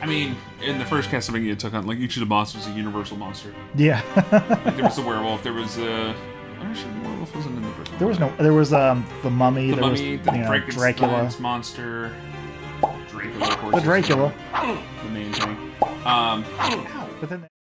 I mean, in the first Castlevania, it took on like each of the monsters was a universal monster. Yeah. Like there was a werewolf. There was actually, the werewolf wasn't in the first one. There was no. There was the mummy. The there mummy, was, the Dracula. Frankenstein's monster. Dracula, of course. The Dracula. The main thing. But then.